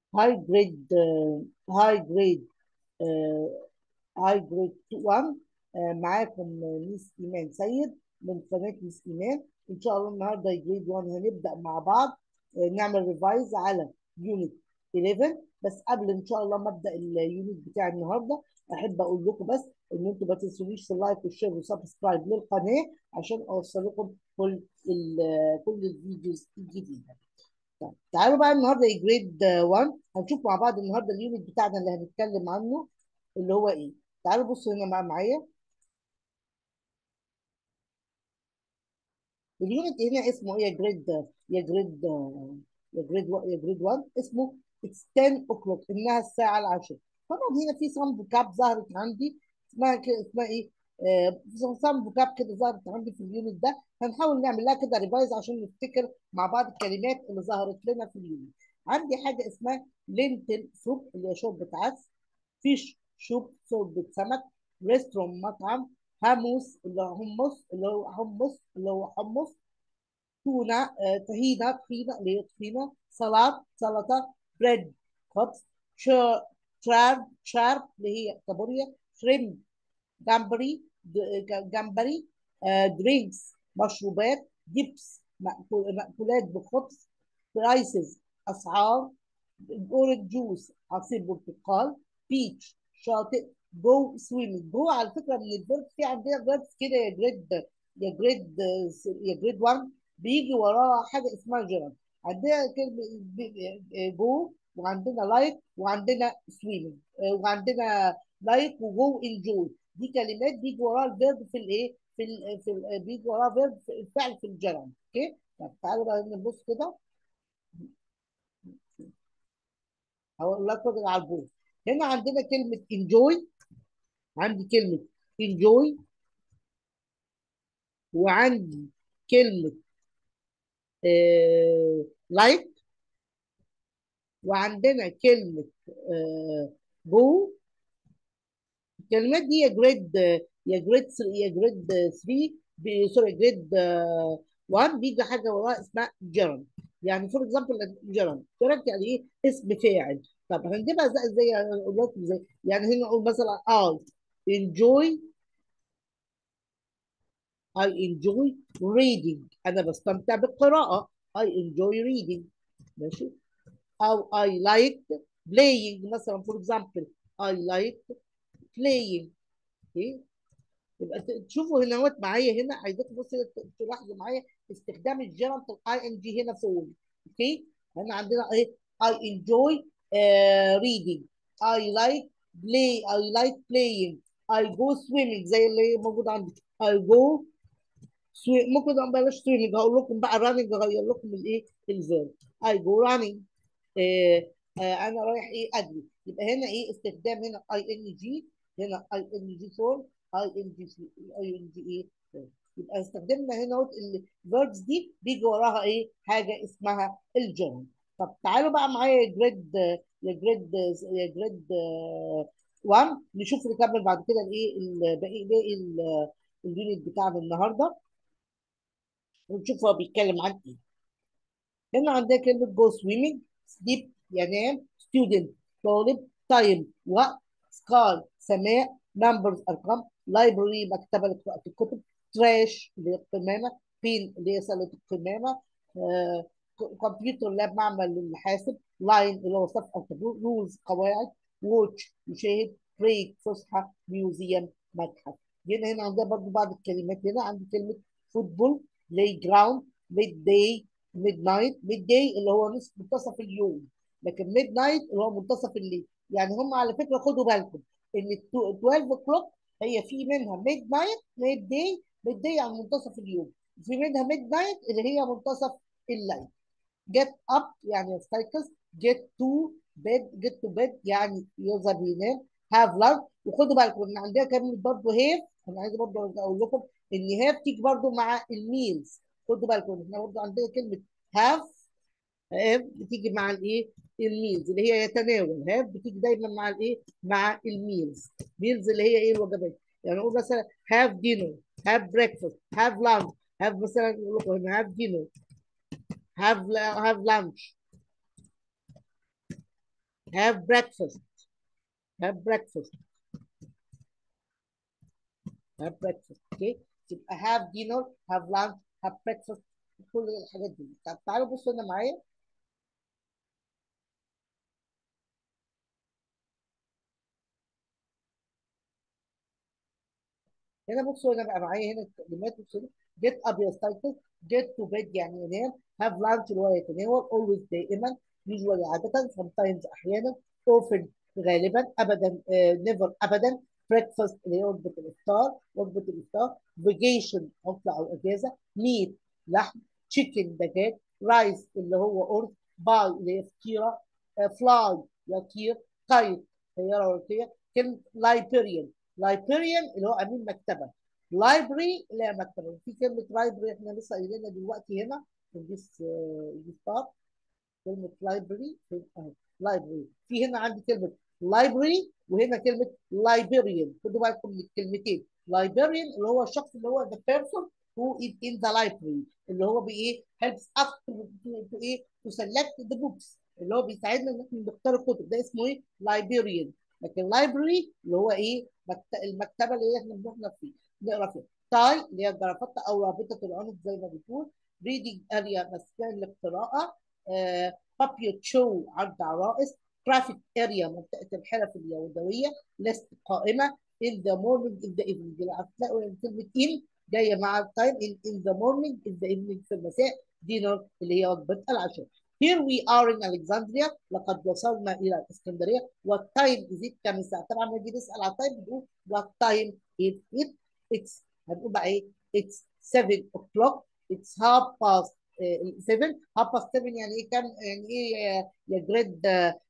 هاي جريد هاي جريد هاي جريد 1. معاكم ميس ايمان سيد من قناه ميس ايمان. ان شاء الله النهارده جريد 1 هنبدا مع بعض نعمل ريفايز على يونت 11. بس قبل ان شاء الله ما ابدا اليونت بتاع النهارده احب اقول لكم بس ان انتم ما تنسونيش في اللايك والشير وسبسكرايب للقناه عشان اوصل لكم كل الفيديوز الجديده. طيب تعالوا بقى النهارده جريد 1 هنشوف مع بعض النهارده اليونت بتاعنا اللي هنتكلم عنه اللي هو ايه. تعالوا بصوا هنا معايا. اليونت هنا اسمه ايه يا جريد 1 اسمه It's 10 o'clock انها الساعه العاشره. طبعا هنا في صم فوكاب ظهرت عندي اسمها كده اسمها ايه. صم فوكاب كده ظهرت عندي في اليونت ده هنحاول نعمل لها كده ريفايز عشان نفتكر مع بعض الكلمات اللي ظهرت لنا في اليونت. عندي حاجه اسمها لينتل سوب اللي هي شوربه عدس، فيش شوب شوربه سمك، ريستوران مطعم، هاموس اللي هو حمص، تونه طحينه سلطه، بريد خبز، شارب اللي هي كابوريا، شريمب جمبري جمبري، درينكس مشروبات، ديبس مأكولات بخبز، برايسز اسعار، اورنج جوس عصير برتقال، بيتش شاطئ، جو سويمنج. جو على فكره من الفيرب في عندنا فيربس كده يا جريد يا جريد 1 بيجي وراها حاجه اسمها جيران. عندنا كلمه جو، وعندنا لايك، وعندنا سويمنج، وعندنا لايك وجو انجوي. دي كلمات بيجي وراها الفيرب في الايه بيجي وراها فيرب في الفعل في الجيران. اوكي. طب تعالوا بقى نبص كده. هقول لكم على الجو. هنا عندنا كلمة enjoy. عندي كلمة enjoy، وعندي كلمة like، وعندنا كلمة go. الكلمات دي يا جريد 3 سوري جريد 1 بيجي حاجة وراها اسمها جيران. يعني فور اكزامبل جيران يعني ايه؟ اسم فاعل. طب هنجيبها ازاي اقول لكم ازاي؟ يعني هنا نقول مثلا enjoy I enjoy reading. أنا بستمتع بالقراءة. I enjoy reading. ماشي. أو I like playing مثلا for example I like playing. اوكي. يبقى تشوفوا هنا معايا هنا عايزاكم بصوا تلاحظوا معايا استخدام الجيرانت الاي ان جي هنا فوق. اوكي. هنا عندنا ايه؟ I enjoy reading. I like I like playing. I go swimming زي اللي موجود عندي. I go ممكن بلاش سويمنج هقول لكم بقى راننج اغير لكم الايه الفيرب. اي جو راننج. انا رايح ايه اجري. يبقى هنا ايه استخدام هنا اي ان جي. هنا اي ان جي فور اي ان جي اي ان جي ايه form. يبقى استخدمنا هنا الفيربس دي بيجي وراها ايه حاجه اسمها الجيرم. طب تعالوا بقى معايا يا جريد 1 نشوف نكمل بعد كده الايه باقي اليونت بتاعنا النهارده ونشوف هو بيتكلم عن ايه. هنا عندنا كلمة جو سويمنج، سليب ينام، ستودنت طالب، تايم وقت، سكاي سماء، نمبرز ارقام، لايبرري مكتبة لقراءة الكتب، تراش اللي هي القمامة، بين اللي هي سلة القمامة، كمبيوتر لاب معمل للحاسب، لاين اللي هو صف او طابور، رولز قواعد، ووتش يشاهد، بريك فسحة، ميوزيوم متحف. هنا عندنا برضو بعض الكلمات. هنا عندي كلمة فوتبول، بلاي جراوند، ميد داي، ميد داي اللي هو نصف منتصف اليوم، لكن ميد نايت اللي هو منتصف الليل. يعني هم على فكره خدوا بالكم ان 12 كلوك هي في منها ميد نايت ميد داي يعني منتصف اليوم، في منها ميد نايت اللي هي منتصف الليل. جيت اب يعني يستيقظ، جيت تو بيد يعني يذهب ينام، هاف لانش. وخدوا بالكم ان عندنا كلمه برضه هيف. انا عايز برضه اقول لكم ان هاف تيجي برضه مع الميلز. خدوا بالكم ان احنا برضه عندنا كلمه هاف بتيجي مع الايه الميلز اللي هي يتناول. هاف بتيجي دايما مع الايه مع الميلز. ميلز اللي هي ايه الوجبات. يعني نقول مثلا هاف دينر، هاف بريكفاست، هاف لانش. هاف مثلا نقول لكم هنا هاف دينر، هاف لانش. have breakfast have breakfast have breakfast. اوكي، يبقى have dinner have lunch have breakfast، كل الحاجات دي. طب تعالوا بصوا هنا معايا. هنا بصوا هنا بقى معايا هنا الكلمات. بصوا هنا get up يستيقظ، get to bed يعني ينام، have lunch اللي هو يتناول، always دائما، usually عادة، sometimes أحيانا، often غالبا، أبدا never أبدا، breakfast اللي هي وجبة الإفطار، vacation عطلة أو أجازة، meat لحم، chicken دجاج، rice اللي هو أرز، buy اللي هي فطيرة، fly يطير، kite طيارة ورقية، كلمة librarian اللي هو امين مكتبه، لايبرري اللي هي مكتبه. في كلمه لايبرري احنا لسه قايلينها دلوقتي هنا في دي ستار، كلمه لايبرري اهي، لايبرري. في هنا عندي كلمه لايبرري وهنا كلمه لايبريان. خدوا بالكم من الكلمتين. لايبريان اللي هو الشخص اللي هو the person who is in the library، اللي هو بايه helps us ايه to select the books، اللي هو بيساعدنا ان احنا نختار الكتب، ده اسمه ايه librarian. لكن library اللي هو ايه المكتبه اللي احنا بنروح فيه نقرا فيها. تاي اللي هي الجرافطه او رابطه العنق زي ما بتقول. ريدنج اريا مسكن للقراءه. بابيوت شو عرض عرائس. ترافيك اريا منطقه الحرف اليدويه. ليست قائمه. in the morning in the evening، هتلاقوا كلمه in جايه مع التايم. in the morning in the evening في المساء. dinner اللي هي وجبه العشاء. Here we are in Alexandria، لقد وصلنا إلى الإسكندرية. What time is it؟ كم الساعة؟ طبعا لما نيجي نسأل على التايم بنقول what time is it؟ It's هنقول بقى إيه؟ It's 7 o'clock. It's half past 7. half past 7 يعني إيه كام؟ يعني إيه يا جريد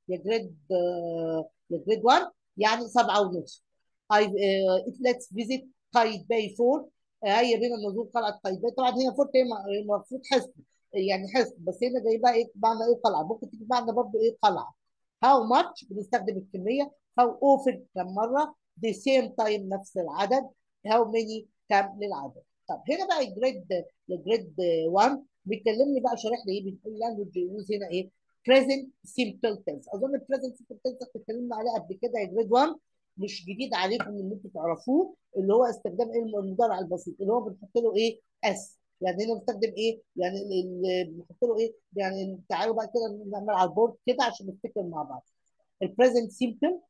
يا جريد 1 يعني 7 ونص. let's visit قايتباي فور. هيا بينا نزور قلعة قايتباي. طبعا هنا فورت هي المفروض حصن، يعني حصن، بس هنا جاي بقى ايه معنى ايه قلعه، ممكن تيجي معنى برضه ايه قلعه. هاو ماتش بنستخدم الكميه. هاو اوفن كم مره. the same time نفس العدد. هاو many كم للعدد. طب هنا بقى الجريد 1 بيكلمني بقى شارح لي ايه، بيقول لانجوج يوز هنا ايه present simple tense. اظن present simple tense اتكلمنا عليه قبل كده يا جريد 1، مش جديد عليكم ان انتوا تعرفوه، اللي هو استخدام ايه المضارع البسيط اللي هو بنحط له ايه اس. يعني هنا بنستخدم ايه يعني بنحط له ايه يعني. تعالوا بقى كده نعمل على البورد كده عشان نفتكر مع بعض. البريزنت سيمبل،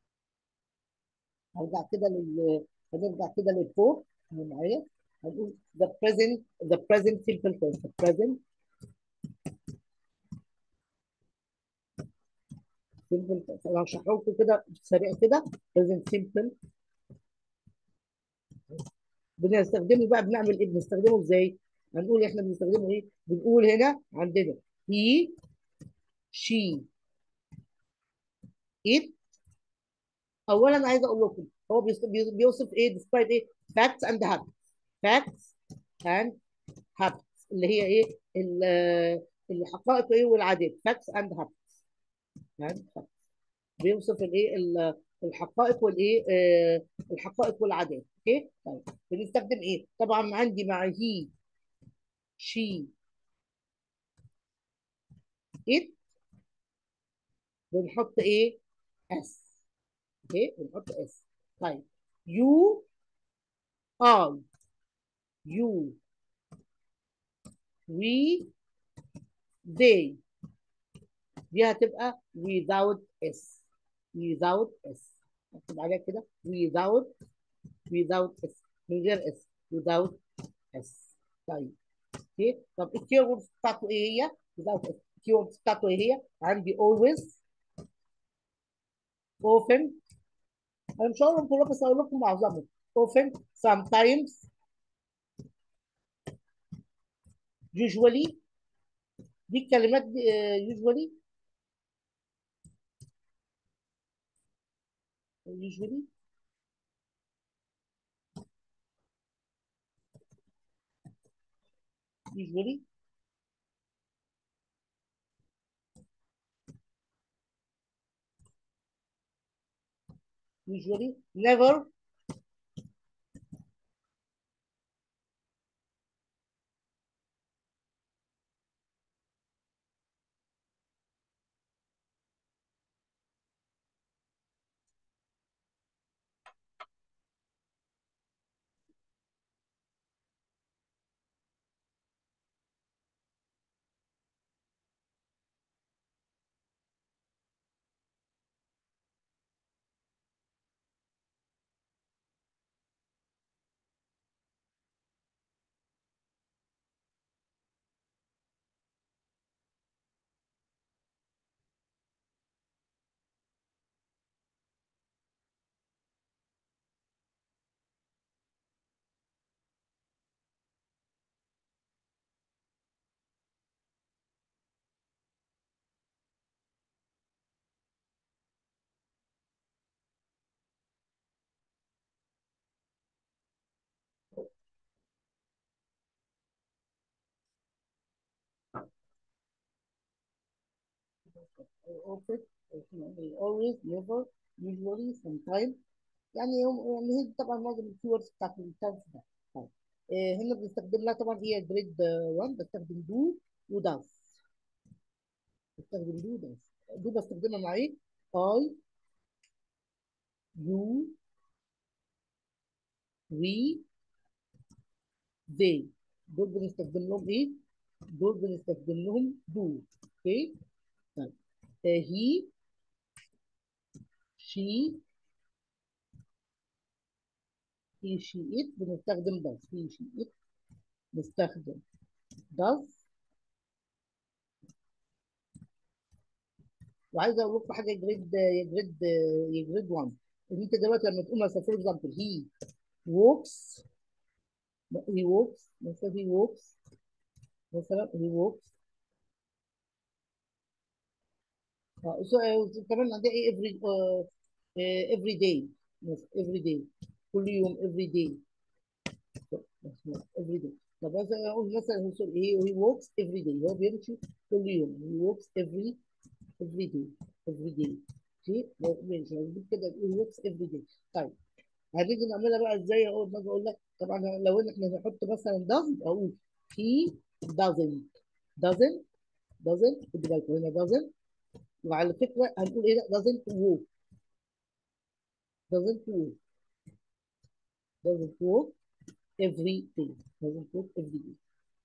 هرجع كده هنرجع كده للفوق اللي معايا. هنقول the present simple tense. the present simple tense انا هشرحه لكم كده سريع كده. present simple بنستخدمه بقى، بنعمل ايه بنستخدمه ازاي؟ هنقول احنا بنستخدمه ايه. بنقول هنا عندنا he she it. اولا عايز اقول لكم هو بيوصف ايه describe ايه facts and habits. facts and habits اللي هي ايه الحقائق ايه والعادات. facts and habits and habits. بيوصف الايه الحقائق والايه الحقائق والعادات. اوكي طيب بنستخدم ايه طبعا عندي مع he she it بنحط ايه اس. اوكي بنحط اس. طيب you I you we they دي هتبقى without s. without s اكتب عليها كده without s من غير s without s. طيب اوكي طب الكي ووردز بتاعته ايه هي؟ without s الكي ووردز بتاعته ايه هي؟ عندي always often. انا مش هقول لكم كلهم بس هقول لكم معظمهم. often sometimes usually. دي الكلمات دي usually usually usually usually never often always never usually sometimes يعني هي طبعا معظم الكيوردز بتاعت التنس ده. طيب هنا بنستخدم لها طبعا هي جريد 1 بستخدم دو وداز. بستخدم دو وداز. دو بستخدمها مع ايه؟ اي، يو، وي، they. دول بنستخدم لهم ايه؟ دول بنستخدم لهم دو. اوكي. طيب هي، شي، هي شي ات بنستخدم does. هي شي ات نستخدم does. وعايزه اقول لكم حاجه جريد يا جريد 1. ان انت دلوقتي لما تقول مثلا فور اكزامبل هي walks، هي walks مثلا هي walks مثلا هي walks كمان عندها ايه every day every day كل يوم every day every day. طب مثلا اقول مثلا هي walks every day هو بيمشي كل يوم he walks every day every day. اوكي ماشي هنجيب كده he walks every day. طيب هنيجي نعملها بقى ازاي؟ اول ما اقول لك طبعا لو ان احنا نحط مثلا doesn't اقول he doesn't doesn't doesn't خد بالك هنا doesn't. وعلى فكره هنقول ايه ده doesn't walk doesn't walk doesn't walk every day doesn't walk every day.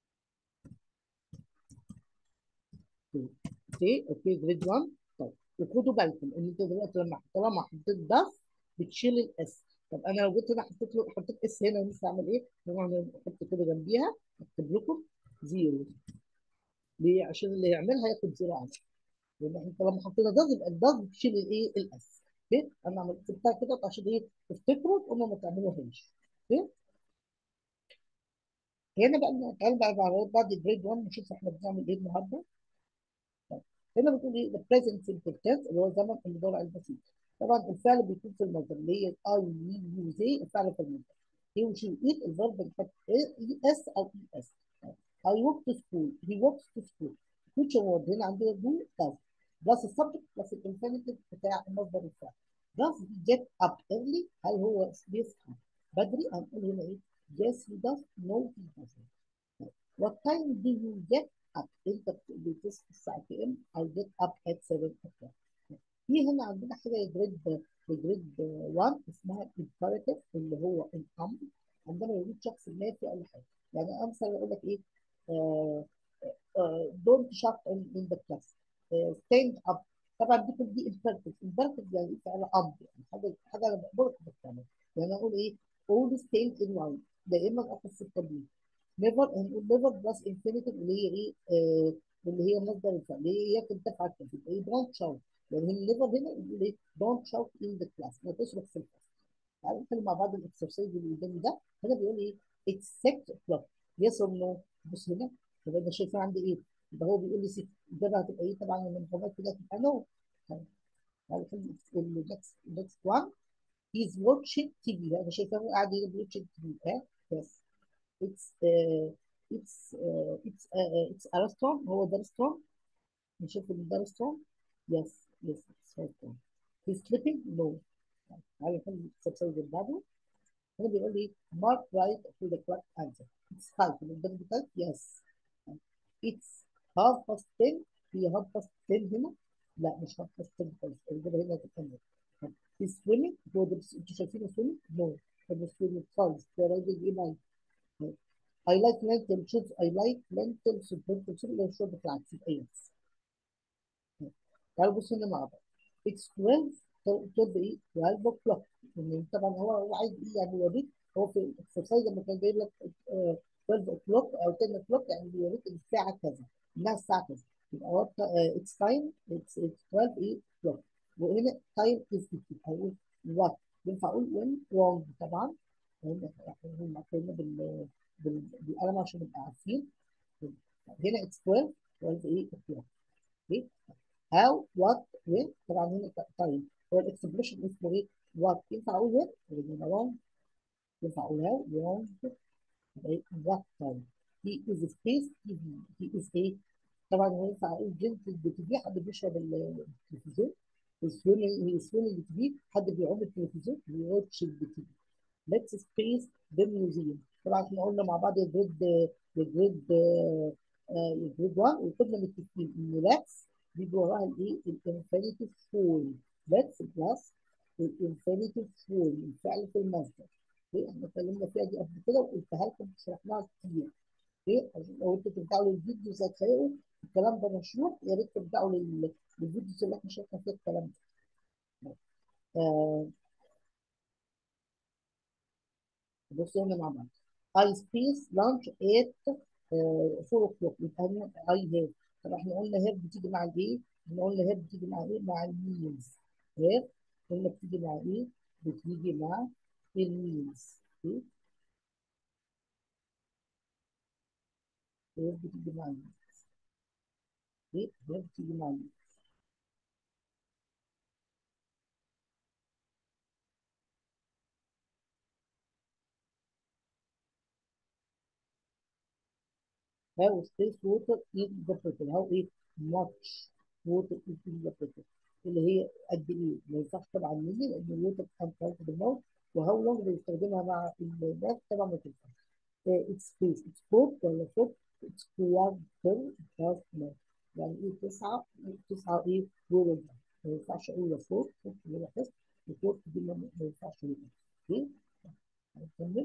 اوكي اوكي جريد 1. طيب وخدوا بالكم ان انت دلوقتي لما طالما حطيت ده بتشيل الاس. طب انا لو جيت هنا حطيت اس هنا لسه اعمل ايه؟ طبعا احط كده جنبيها اكتب لكم زيرو. ليه؟ عشان اللي يعملها ياخد زيرو عادي. لان احنا طالما حطينا ده يبقى الضغط بتشيل الايه؟ الاس. اوكي انا عملت سبتها كده عشان ايه؟ تفتكروا تقوموا ما تعملوهاش. اوكي هنا بقى تعالوا بقى بعد الجريد 1 نشوف احنا بنعمل ايه النهارده. هنا بتقول ايه؟ the present simple tense اللي هو زمن المضارع البسيط. طبعا الفعل بيكون في المصدر اللي هي اي وي يو زي الفعل في المصدر. هي وشي ايت الفرب بنحط اي اس او اي اس. I walk to school he walks to school. future word هنا عندنا do does بلس السبجكت بلس الانفينيتيف بتاع مصدر الفعل. does he get up early؟ هل هو بيصحى بدري؟ هنقول هنا ايه؟ yes he does no he doesn't. What time do you get up؟ انت بتصحى الساعة كام؟ I get up at 7 o'clock. في هنا عندنا حاجة جريد 1 اسمها imperative اللي هو الأمر. عندما يوجد شخص ما في أي حاجة. يعني أمثل يقول لك إيه؟ آه don't shout in the class. stand up. طبعا دي imperative. imperative يعني إيه؟ فعل أمر يعني حاجة أنا بأمرك بالتعمل. يعني أقول إيه؟ always stand in line. دائما أقف التمرين. نيفر هنقول نيفر بلس انفينيتيف اللي هي ايه؟ اللي هي مصدر الفعل اللي هي يكن تفعل كذا يبقى ايه؟ دونت شاوت. يعني النيفر هنا بيقول ايه؟ دونت شاوت ان ذا كلاس ما تصرخ في الفصل. تعالوا نتكلم مع بعض الاكسرسايز اللي قدامي ده. هنا بيقول ايه؟ اتس 6 o'clock. يس اور نو؟ بص هنا يبقى انا شايفه عندي ايه؟ يبقى هو بيقول لي 6 ده هتبقى ايه؟ طبعا المنظمات كده هتبقى نو. تعالوا next one. He's watching TV. انا شايفه هو قاعد بيوتشنج تي في. ها يس. it's it's a restaurant. هو ده restaurant. نشوف ان ده restaurant. yes yes it's restaurant. he's sleeping no. تعالى نحل السبسيد اللي بعده. هنا بيقول لي mark right to the correct answer. it's 5 من الضمن بتاعك yes. it's half past 10. هي half past 10 هنا؟ لا مش half past 10 خالص الإجابة هنا هتبقى no. he's swimming. هو ده انتوا شايفينه swimming no. طب swimming خالص ده راجل ايه معايا. I like lentil soup. I like lentil soup. lentil soup اللي هو الشوربه بتاعت ايه؟ تعالوا بصوا هنا مع بعض. It's 12. 12 ايه؟ 12 o'clock. يعني طبعا هو عايز ايه يعني يوريك. هو في الاكسرسايز لما كان جايب لك 12 o'clock او 10 o'clock يعني بيوريك الساعه كذا. انها الساعه كذا. يبقى هو it's time. it's 12 ايه؟ o'clock. وهنا time is equal. هقول what. ينفع اقول when wrong طبعا. هنا كنا بالقلم عشان نبقى عارفين. هنا it's 12. 12 ايه؟ o'clock. اوكي. how what when طبعا هنا تايم. هو الاكسبريشن اسمه ايه؟ what. ينفع اقول when ولا wrong؟ ينفع اقول how wrong. يبقى ايه؟ what time. he is space TV. he is ايه؟ طبعا هو ينفع اقول جنس التلفزيون حد بيشرب التلفزيون، السوين اللي فيه حد بيعوم التلفزيون بيواتش التلفزيون. ليتس سبيس ذا ميوزيوم. طبعا احنا قلنا مع بعض الجريد الجريد 1 وكنا متفقين ان ليتس بيجي وراها الايه الانفينيتيف فول. ليتس بلس الانفينيتيف فول الفعل في المصدر. ايه احنا اتكلمنا فيها دي قبل كده وقلتها لكم شرحناها كتير. ايه عشان لو انتوا ترجعوا للفيديوز هتلاقوا الكلام ده مشروع، يا ريت ترجعوا للفيديوز اللي احنا شرحنا فيها الكلام ده. آه بصوا هنا مع بعض. I space lunch at 4 o'clock. يبقى هنا I have. طب احنا قلنا have بتيجي مع الايه؟ احنا قلنا have بتيجي مع ايه؟ مع الميلز. have قلنا بتيجي مع ايه؟ بتيجي مع الميلز. ايه؟ have بتيجي مع الميلز. ايه؟ have بتيجي مع الميلز. How space water is the pressure. How ايه؟ much water is in the pressure. اللي هي قد ايه؟ ما ينفعش طبعا ملي لان الووتر كانت بالموت. وهاو لونج بيستخدمها مع الناس طبعا ما تنفعش. اتس سبيس اتس فوت ولا فوت اتس كوارتر باست ناين. يعني ايه تسعة؟ تسعة ايه؟ وربع. ما ينفعش اقول لا فوت فوت ولا فوت. الفوت دي ما ينفعش اقول. اوكي؟ هنكمل.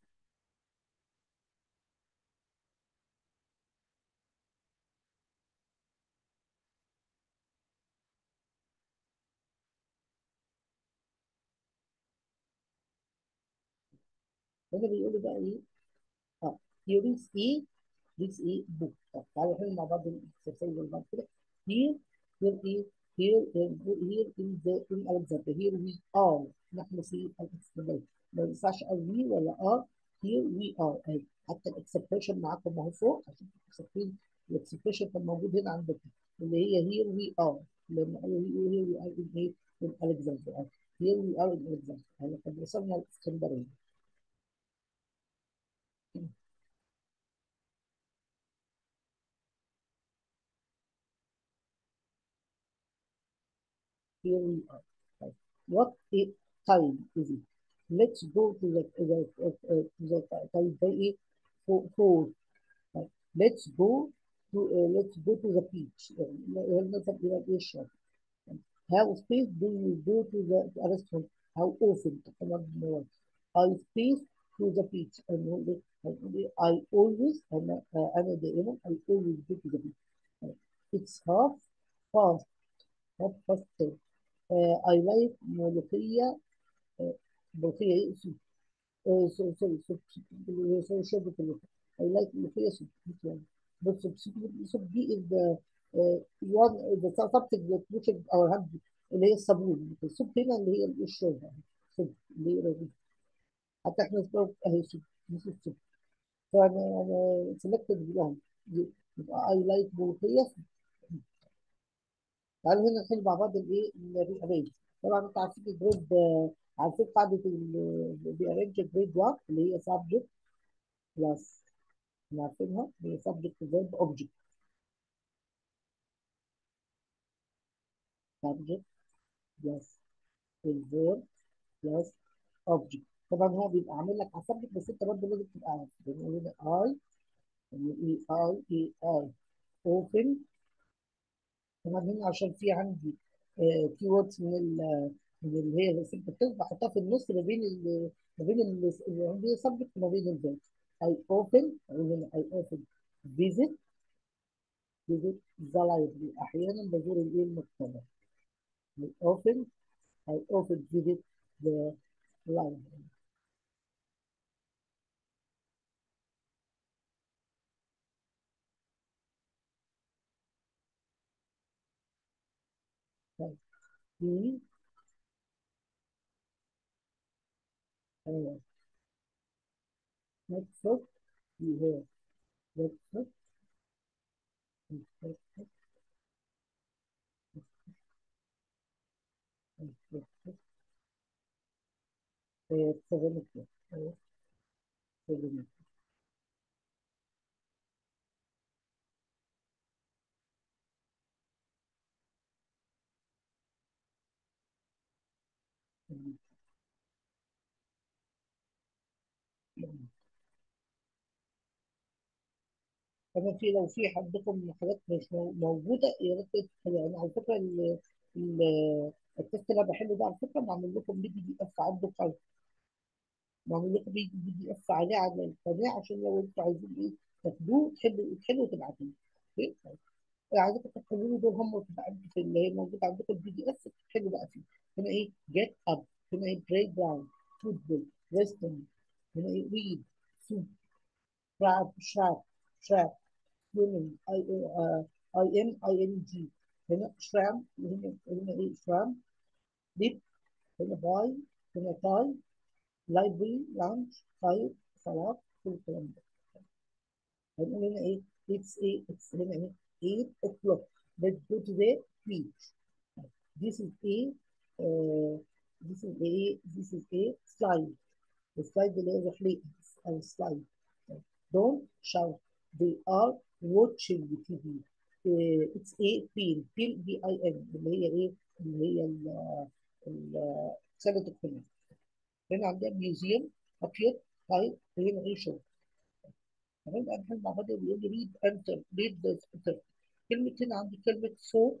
هنا بيقولوا بقى ايه؟ اه here is a this is book. طب تعالوا نحل مع بعض الاكسرسايز اللي بعد كده. here here is here here in the in Alexander here we are. نحن في الاكسبريشن ما ينفعش ار وي ولا ار. here we are اهي. حتى الاكسبريشن معاكم اهو فوق عشان تبقوا شايفين الاكسبريشن كان موجود هنا عندكم اللي هي here we are. لما قالوا here we are in ايه؟ in Alexander. here we are in Alexander. احنا كنا وصلنا الاسكندريه. Here we are. Right. What time is it? Let's go to the time by four. Right. Let's go let's go to the beach. مثلا إلى الشاطئ. How space do you go to the restaurant? How often? I space to the beach. I always أنا دائما I always go to the beach. Right. It's half past half past 10. I like ملوخية. ملوخية إيه؟ سوري سوري سوري شوربة الملوخية. I like ملوخية soup. This one. بس soup دي is the one the subject that we should our hand اللي هي الصابون. السوب هنا اللي هي الشوربة. soup اللي هي دي. حتى احنا اسمها اهي soup. This is soup. فأنا selected one. يبقى I like ملوخية. تعالوا هنا نحل مع بعض الايه الريارينج. طبعا انتوا عارفين الجريد عارفين قاعده الريارينج جريد 1 اللي هي سبجكت بلس. احنا عارفينها اللي هي سبجكت فيرب اوبجكت. سبجكت بلس الفيرب بلس اوبجكت. طبعا هو بيبقى عامل لك على السبجكت بس انت برضه لازم تبقى عارف. بنقول هنا اي اي اوبن. طبعا هنا عشان في عندي كي ووردز من اللي هي السبجكت بحطها في النص ما بين اللي عندي سبجكت وما بين الفيرب. I often I often visit visit the library. أحيانا بزور الإيه المكتبة. I often visit the library. طيب he uh, breakfast he has breakfast breakfast breakfast 7 o'clock. 7 o'clock. كمان في لو في عندكم حاجات مش موجوده يا ريت يعني على فكره التست اللي انا بحله ده على فكره معمول لكم PDF عندكم، معمول لكم PDF عليه على القناه عشان لو انتوا عايزين ايه تاخدوه تحلوا وتبعتوه. اوكي طيب. عايزكم تحلوا لي دول هم بتبقى عندي في اللي هي موجوده عندكم PDF تحلوا بقى فيه. هنا ايه جيت اب، هنا ايه بريك داون، فوتبول، ريستنج، هنا ايه ريد، سوب، شراب شراب، swimming IMING، هنا شرام، هنا ايه شرام، ديب، هنا باي، هنا تاي، لايبرري، لانش، فاير، صلاة، كل الكلام ده. هنقول هنا ايه it's هنا ايه 8 o'clock let's go to the beach. this is a uh, this is a slide. السلايد اللي هي رحلة أو سلايد. don't shout they are watching the TV. it's a PIN اللي هي ايه اللي هي سنة القمة. هنا عندنا ميوزيوم أبيض طيب وهنا ايه شو. تمام انا بحب مع بعض بيقول لي ريد انتر ريد انتر. كلمة هنا عندي كلمة فور.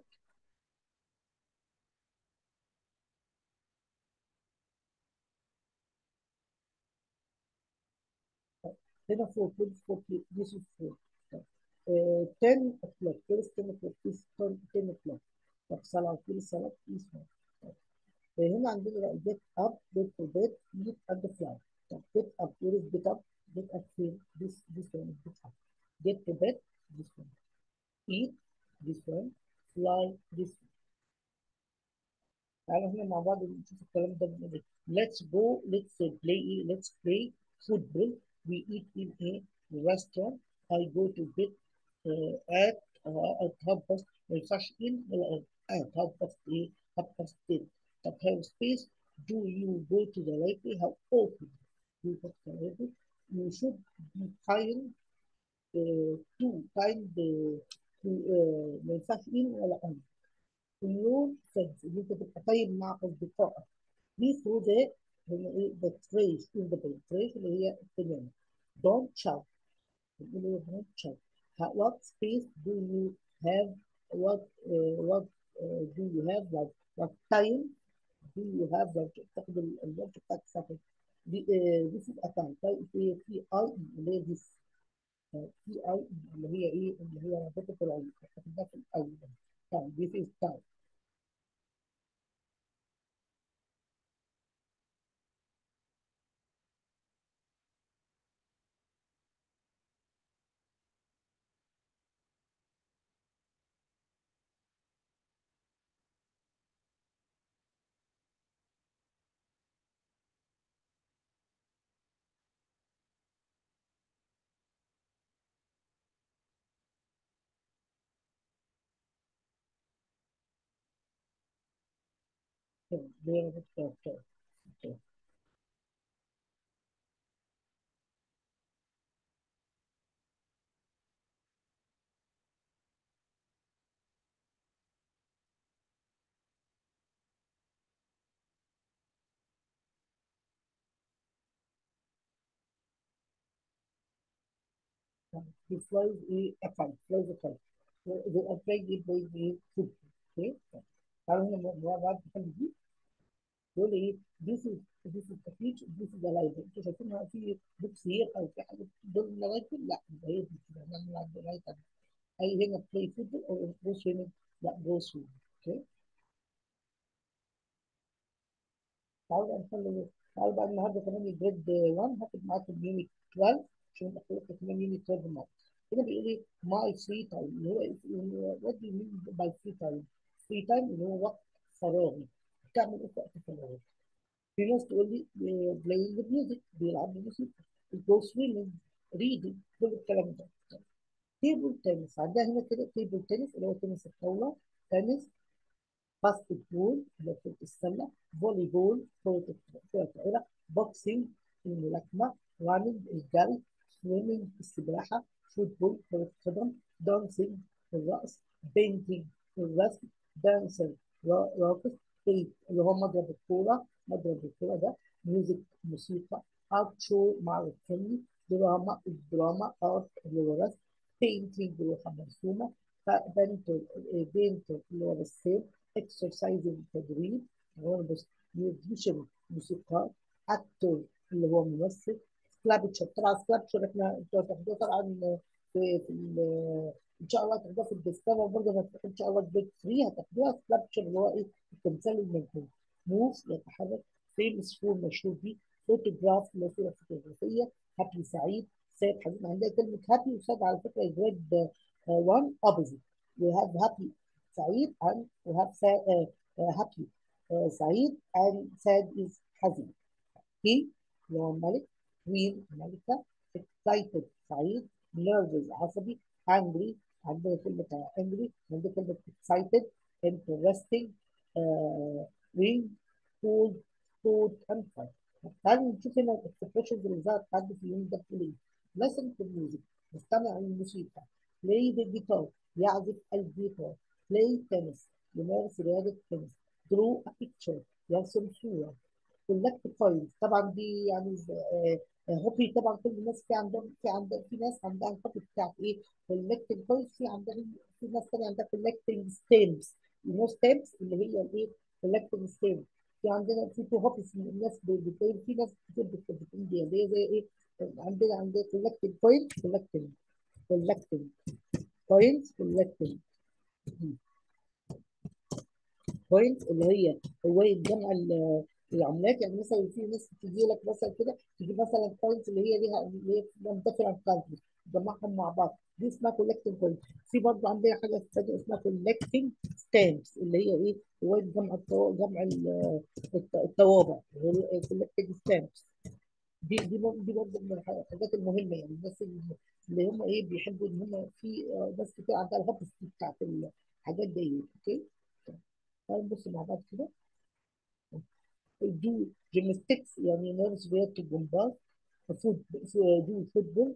هنا فور فور this is four. 10 o'clock first 10 o'clock this 10 o'clock. طب صلاة كل صلاة this one. هنا عندنا بقى جيت اب جيت تو بيت جيت اند فلاي. طب جيت اب وير از جيت اب؟ جيت اب فين؟ this one is جيت اب. جيت تو بيت this one. eat this one. fly this one. تعالوا هنا مع بعض نشوف الكلام ده بيقول ايه. let's go let's play ايه let's play football. we eat in a restaurant. I go to bed at half past ما ينفعش in ولا at half past ايه half past 10. طب have space. do you go to the library how often do you go to the library. you should be kind to kind to ما ينفعش in ولا on. اليوم سادس ان انت تبقى طيب مع اصدقائك. be through the هنا ايه the trash in the bin trash اللي هي التنين. don't shout. بنقول ايه don't shout. what space do you have. what what do you have like what time do you have like تاخد الوقت بتاعك ساعتين. this is a time طيب في اي اللي هي this في اي اللي هي ايه اللي هي رابطة العلوم خدناها في الاول. time this is time. اللي هي رابطة العلوم. He flies a kite, flies a kite. The kite is by the foot. Okay. تعالوا هنا مع بعض نحل دي. يقول ايه this is the future this is the life. انتوا شايفينها في بوكس هير او في حاجه دول لغايه لا يبقى هي دي كده هنعمل عند لغايه اي هنا بلاي فوتبول او جو سويمنج. لا جو سويمنج. اوكي. تعالوا بقى نحل. تعالوا بقى النهارده كمان الجريد 1 هاخد معاكم يونت 12 عشان اخد لكم كمان يونت 12 النهارده. هنا بيقول ايه ماي فري تايم اللي هو وات دو يو مين باي فري تايم. فري تايم اللي هو وقت فراغي. بتعمل ايه في وقت فراغك؟ في ناس تقول لي بلاينج ميوزك بيلعب موسيقى. جو سويمنج، ريدنج، كل الكلام ده. تيبل تنس عندها هنا كده تيبل تنس اللي هو تنس الطاوله. تنس، باسكت بول اللي هو كرة السلة، فولي بول كرة الطائرة، بوكسينج الملاكمة، رانينج الجري، سويمنج السباحة، فوتبول كرة القدم، دانسينج الرقص، بينتينج الرسم، دانسر راقص، سكيت اللي هو مضرب الكورة، مضرب الكورة ده. ميوزك موسيقى. ارت شو معرض فني. دراما الدراما ارت اللي هو رسم. بينتينج اللي هو مرسومة. بنتر بينتر اللي هو رسام. اكسرسايزنج تدريب اللي هو بس. ميوزيشن موسيقار. اكتور اللي هو ممثل. سكلابتشر طبعا سكلابتشر احنا انتوا هتاخدوه طبعا في ان شاء الله هتاخدوها في الديسكفر برضه ان شاء الله جريد 3 هتاخدوها سكلابتشر اللي هو ايه التمثال المنحوت. موف يتحرك. فيمس فور مشهور بيه. فوتوغراف اللي هو صوره فوتوغرافيه. هابي سعيد. سعيد حزين عندنا كلمه هابي وسعيد على فكره جريد 1 opposite. we have happy سعيد and we have happy سعيد and sad is حزين. كي اللي هو الملك. كوين ملكة. excited سعيد. nervous عصبي. angry عندنا كلمة angry عندنا كلمة excited. interesting ring cold cold and fun. تعالوا نشوف هنا الاكسبريشنز اللي ظهرت عندي في اليوم ده بتقول ايه. listen to music نستمع للموسيقى. play the guitar يعزف الجيتار. play tennis يمارس رياضة تنس. draw a picture يرسم صورة. كولكت كوينز طبعا دي يعني هوبي طبعا كل الناس في عندهم في ناس عندها الهوبي بتاعت ايه كولكتنج كوينز في عندهم في ناس تانية عندها كولكتنج ستيمز ستيمز اللي هي الايه كولكتنج ستيمز في عندنا في تو هوبيز الناس بتقول في ناس كتير بتقول دي اللي هي زي ايه عندنا كولكتنج كوينز كولكتنج كوينز كولكتنج بوينت اللي هي هوايه جمع العملات يعني مثلا في ناس تجي لك مثلا كده تجيب مثلا بوينتس اللي هي ليها اللي هي ديفرنت كانتريز تجمعهم مع بعض دي اسمها كولكتنج بوينت. في برضه عندنا حاجه ثانيه اسمها كولكتنج ستامبس اللي هي ايه هوايه جمع جمع الطوابع كولكتنج ستامبس. دي برضه من الحاجات المهمه يعني الناس اللي هم ايه بيحبوا ان هم في ناس كتير عندها الهوبس بتاعت الحاجات دي. اوكي تعالوا نبص مع بعض كده. دو جيمستكس يعني نمارس رياضة الجمباز. فود دو فوتبول.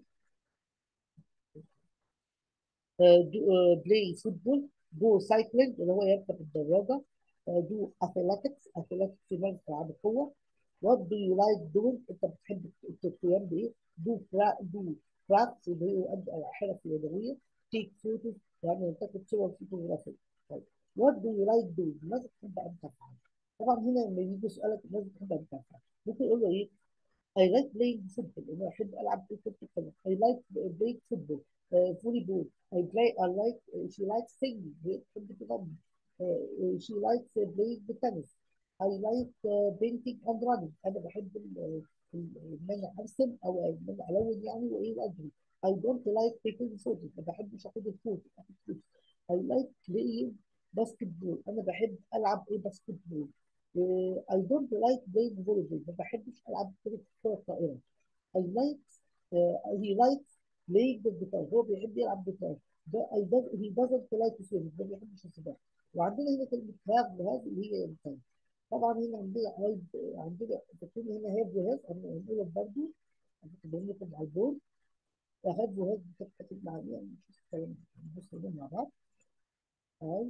بلاي فوتبول. جو سايكلينج اللي هو يركب الدراجة. دو اثليتكس اثليتكس يمارس العاب القوة. وات دو يو لايك دوينج انت بتحب القيام بايه؟ دو كرافتس اللي هي يؤدي الحرف اليدوية. تيك فوتوز يعني يلتقط صور فوتوغرافية. طيب وات دو يو لايك دوينج ماذا تحب ان تفعل؟ طبعا هنا لما يجي يسألك ماذا تحب ان تفعل ممكن يقول له ايه I like playing football أنا أحب ألعب كرة القدم. I like playing football. volleyball. I like she likes singing هي بتحب تغني. she likes playing the tennis. I like painting and running أنا بحب إن أنا أرسم أو إن أنا ألون يعني وإيه وأجري. I don't like taking photos ما بحبش آخد الفوتو آخد فوتو. I like playing basketball أنا بحب ألعب إيه باسكتبول. I don't like playing volleyball ما بحبش ألعب كرة الطائرة. I like he likes playing the guitar هو بيحب يلعب جيتار. he doesn't like swimming ما بيحبش السباحة. وعندنا هنا كلمة have اللي هي إمكان. طبعا هنا عندنا تكون هنا have وهاف أنا هنقولها برضه هكتبهم لكم على البورد. have وهاف بتتكتب مع يعني نشوف الكلام نبص عليهم مع بعض. I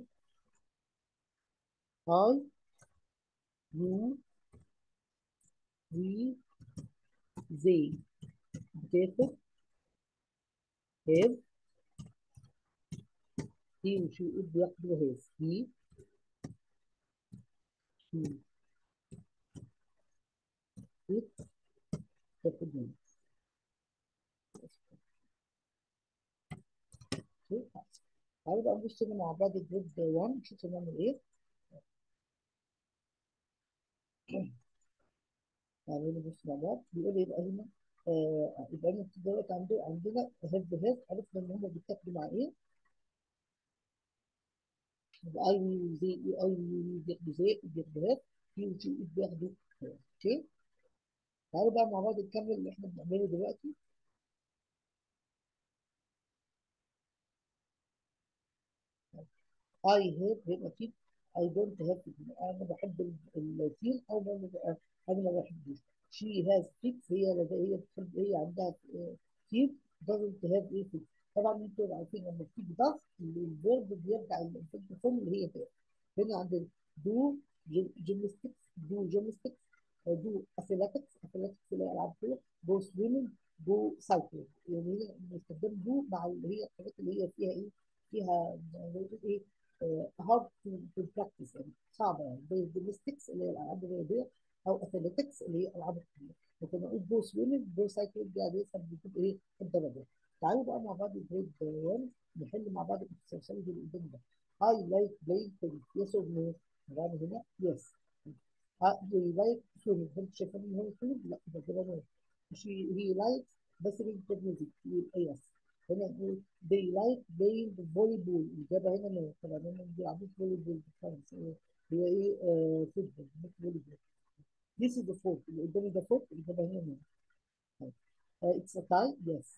I you we they بتاخد have he وشي بياخدوا have he she it تاخد من. تعالوا بقى نبص كده مع بعض جريد 1 نشوف هنعمل ايه. يعني نبص مع بعض بيقول يبقى هنا يبقى هنا دلوقتي عندنا هيف عرفنا ان هم بيتاخدوا مع ايه؟ يبقى اي بياخدوا زي بياخدوا هيف في وجي بياخدوا هيف. اوكي تعالوا بقى مع بعض نكمل اللي احنا بنعمله دلوقتي. اي هيف هيبقى فيه اي دونت هاف انا بحب الفيل او انا ما بحبوش. شي هاز فيكس هي بتحب هي عندها فيل doesn't have ايه فيكس. طبعا انتوا عارفين لما بتيجي ضغط الفيرب بيرجع الفيرب فورم اللي هي فيها. هنا عندنا دو جيمناستكس، دو جيمناستكس، دو اثليتكس اللي هي العاب قوه، جو سويمنج، جو سايكلينج. يعني هي بنستخدم دو مع اللي هي الحاجات اللي هي فيها ايه؟ فيها زي ما تقول ايه؟ هارد تو براكتس، يعني صعبه، يعني زي الجيمناستكس اللي هي الالعاب الرياضيه، او اثليتكس اللي هي العاب القوه. لكن اقول جو سويمنج جو سايكلينج دي عاديه بتبقى ايه؟ الدرجات. تعالوا بقى مع بعض جريد 1 نحل مع بعض الاكسرسايز اللي قدامنا ده. I like playing tennis. Yes or no؟ نعمل هنا yes. Do you like swimming؟ هل شايفين ان هو swimming؟ لا، ده كده no. مش he likes listening to music، يبقى yes. هنا نقول they like playing volleyball. الإجابة هنا no. طبعا هنا ما بيلعبوش volleyball خالص. هي ايه؟ فوتبول مش volleyball. This is the fourth. اللي قدامي ده fourth. الإجابة هنا no. طيب. It's a tie. Yes.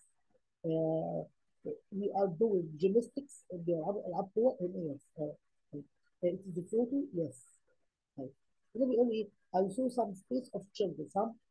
Uh, we are doing gymnastics. بيلعبوا ألعاب قوة هنا yes. It is the photo. Yes. طيب. هنا بيقول ايه؟ I saw some space of children.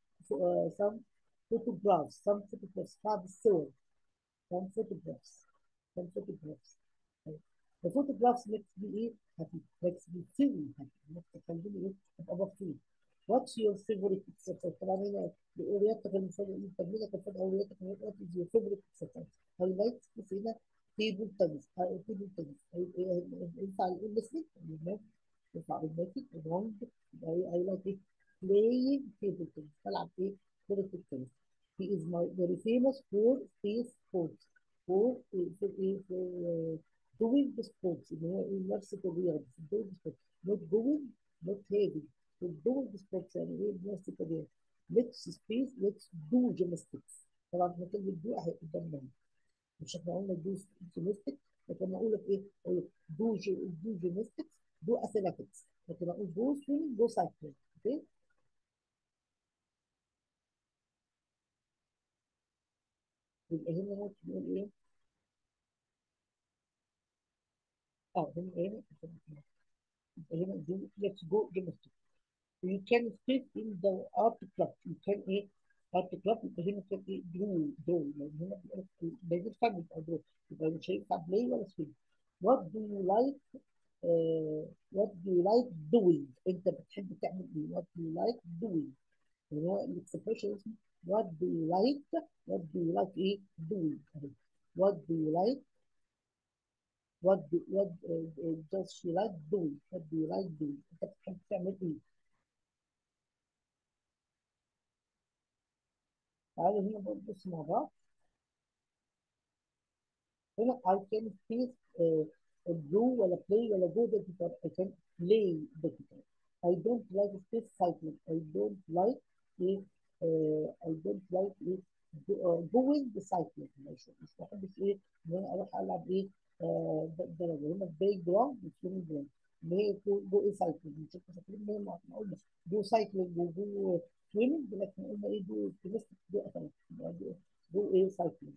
Some photographs. Some photographs. بعض الصور. Some photographs. Some photographs. طيب. The photographs makes me ايه؟ happy. Makes me feel happy. تخليني ايه؟ ابقى مبسوط. What's your favorite exercise؟ طبعا هنا رياضتك المفضلة ايه؟ تمرينك المفضل او رياضتك المفضلة. What is your favorite exercise؟ highlights بس هنا تيبل تنس. تيبل تنس. ينفع نقول listening؟ ينفع اقول making wrong. يبقى ايه؟ I like it playing table tennis. بلعب ايه؟ كرة التنس. He is my very famous for space sports. for ايه؟ for doing the sports اللي هو ايه؟ ممارسة الرياضة. doing sports. not going not heavy. for doing the sports يعني ايه؟ ممارسة الرياضة. let's space let's do gymnastics. طبعا احنا كلمة do اهي قدامنا. مش احنا قلنا دو جيمستكس؟ لكن اقول لك ايه؟ اقول لك دو جيمستكس، دو اثليتكس. لكن اقول دو سويمنج دو سايكلينج. اوكي؟ يبقى هنا ممكن نقول ايه؟ اه هنا ايه؟ يبقى هنا دو ليتس جو جيمستكس. You can fit in the art club. You can ايه؟ art club. يبقى هنا كان ايه؟ درو. لان هنا بيقول لك لازم فن يبقى درو. يبقى مش هينفع بلاي ولا سويم. What do you like what do you like doing؟ انت بتحب تعمل ايه؟ what do you like doing؟ اللي هو الاكسبريشن اسمه what do you like what do you like ايه doing اهي. what do you like what does she like doing؟ what do you like doing؟ انت بتحب تعمل ايه؟ تعالوا هنا بقى نبص مع بعض. هنا I can space do ولا play ولا go the guitar. I can play the guitar. I don't like space cycling. I don't like ايه I don't like ايه going the cycling. مش بحبش ايه ان انا اروح العب ايه درجه. هنا بلاي جراوند وسويمنج جراوند اللي هي جو ايه سايكلينج. مش انتوا فاكرين ان هي ما قلنا جو سايكلينج وجو سويمنج؟ لكن قلنا ايه جو جيمستيك جو اثليتيك. جو ايه سايكلينج.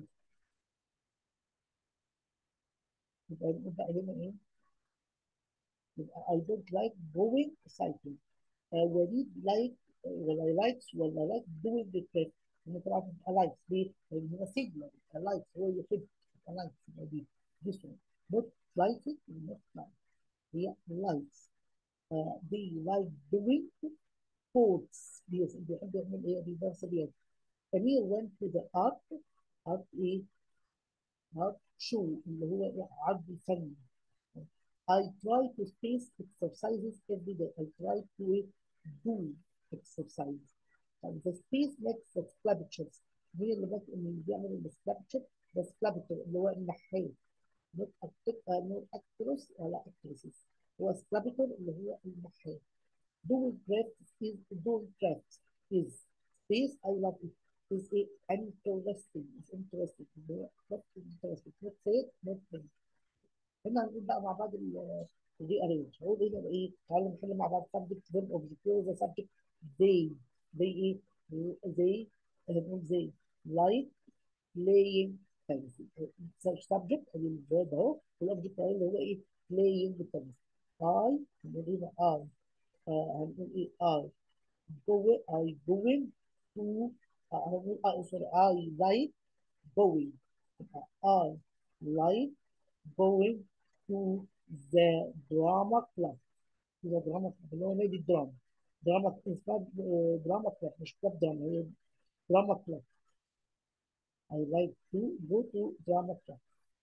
يبقى نبقى هنا ايه؟ يبقى I don't like going cycling. وليد like ولا likes ولا like doing the trip. هنا طبعا بتبقى likes. ليه؟ لأن هنا سيجنال. likes هو يحب. likes يبقى دي this one. not like it not like. هي likes. they like doing sports. بيحب يعمل ايه؟ بيمارس رياضة. أمير went to the art ايه؟ art show اللي هو إيه؟ عرض فني. I try to space exercises every day. I try to do exercise. طيب the space makes the sculptures. مين اللي بيعمل السكالبتشر؟ ده سكالبتشر اللي هو النحات. not not actors ولا actresses. هو سكالبتشر اللي هو النحات. doing crafts is space. I love it. is interesting. is interesting. اللي هو interesting. not safe not think. هنا هنقول بقى مع بعض الري ارينج. هقول ايه بقى ايه؟ تعالوا نحل مع بعض subject verb object. where the subject they ايه؟ they هنقول they like playing tennis. subject ادي الفيرب اهو والاوبجكت اهو اللي هو ايه؟ playing tennis. I هنقول ايه بقى؟ هنقول ايه؟ I going to هنقول sorry I like going. I like going to the drama club. إذا دراما كلاب اللي هو نادي الدراما. دراما اسمها دراما كلاب، مش كلاب دراما، هي دراما كلاب. I like to go to drama club.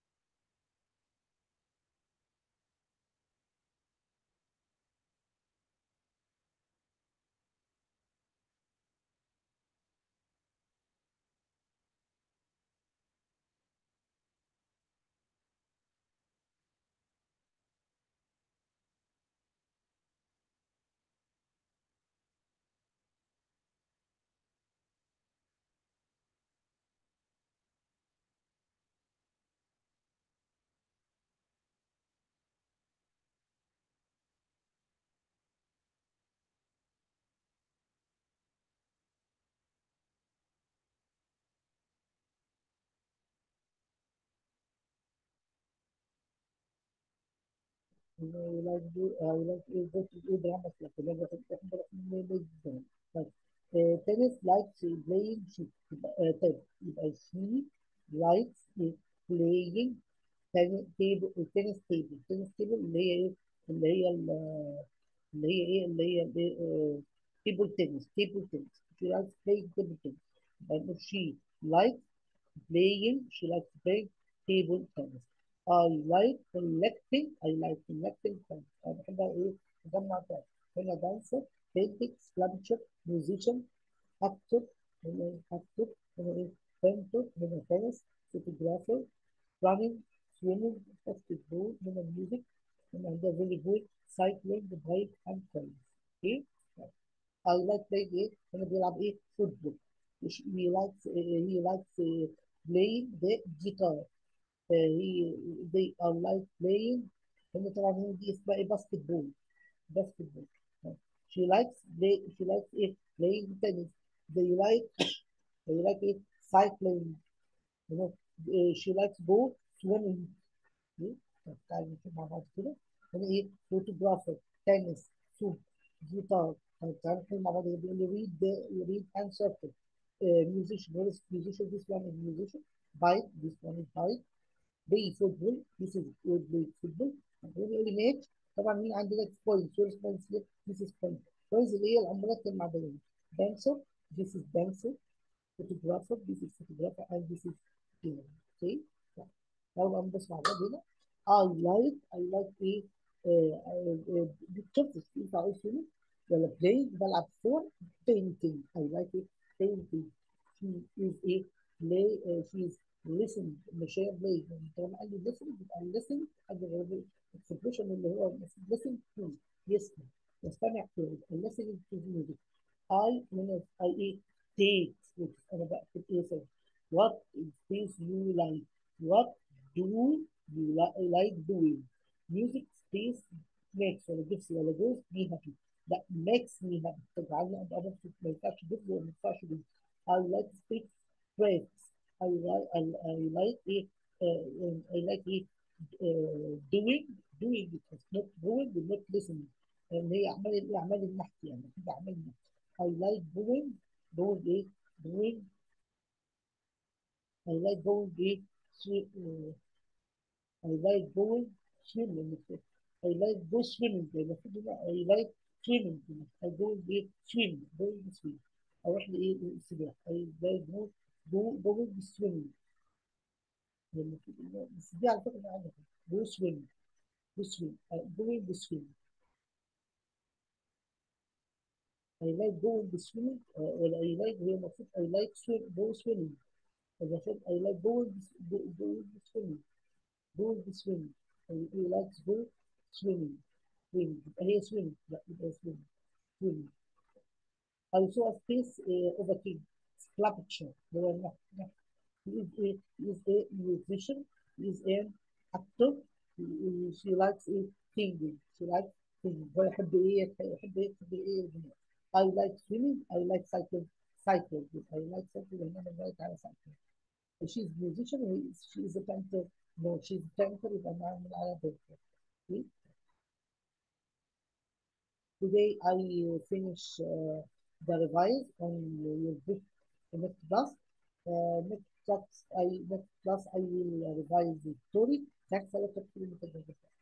I like to go to drama club. لما تحب جدا. طيب tennis likes playing she طيب يبقى she likes playing tennis table. tennis table اللي هي ايه؟ اللي هي اللي هي ايه؟ اللي هي table tennis. table tennis. she likes playing table tennis. but she likes she likes playing table tennis. I like collecting things. أنا بحب إيه؟ أجمع things. هنا dancer, painting, sculpture, musician, actor, هنا إيه؟ actor, هنا إيه؟ painter, هنا tennis, photographer, running, swimming, basketball, هنا music, هنا عندها volleyball, cycling, bike, and tennis. Okay? I like playing إيه؟ هنا بيلعب إيه؟ football. He likes playing the guitar. he they are like playing هنا طبعا هنا دي اسمها ايه باسكت بول. باسكت بول. she likes ايه playing tennis. they like they like ايه cycling. you know she likes go swimming. إيه؟ طب تعالى نشوف مع بعض كده. هنا ايه photographer tennis soup جيتار. طب تعالى نشوف مع بعض بيقول لي read and circle. musician. What is musician? This one is musician. Bike. This one is bike. بلاي فوتبول. This is good play football. يقول لي ماتش. طبعا مين عندنا كويس؟ فيرست مان سليب. This is point. كويس اللي هي العملات المعدنية. dancer. This is dancer. photographer. This is photographer and this is game. Okay. لو أنا بسمع ده هنا. I like إيه بتشوف ينفع أقول فيلم ولا بلاي بلعب فور painting. I like it painting. she is a play she is listen مش هي play. طالما قال لي listen يبقى listen حاجة expression اللي هو listen to يسمع يستمع to listen to music. I eat takes which أنا بكتب إيه سوا. What is this you like? What do like doing? Music space makes ولا gives ولا goes me happy. That makes me happy. تجعلني أبقى مبسوط. ما ينفعش gives وما ينفعش goes. I like speak praise. I like it. I like it. Doing it. Not going and not listening. اللي هي أعمال النحت يعني. كده أعمال النحت. I like doing إيه؟ doing I like going إيه؟ I like going swimming. I like go swimming. المفروض هنا I like swimming. I go إيه؟ swim. أروح لإيه؟ السباحة. I like going swimming. المفروض بس دي على فكرة أنا عندي go swimming. go swim. going swim. I like going swimming. ولا I like هي المفروض I like go swimming. المفروض I like going swimming. going swimming. I like go swimming. swimming. يبقى هي swimming. لا يبقى swimming. swimming. I saw a face of a king. Sculpture. هو النحت. He is a musician. He is an actor. She likes singing. She likes singing. هو يحب ايه؟ يحب يكتب ايه؟ I like swimming. I like cycling. cycling. I like cycling. and I'm right على cycling. She's a musician. She is a painter. No, she's a painter. يبقى نعمل على painter. Okay? Today I finish the revise on your book next class. Next class I will revise the story. Thanks a lot for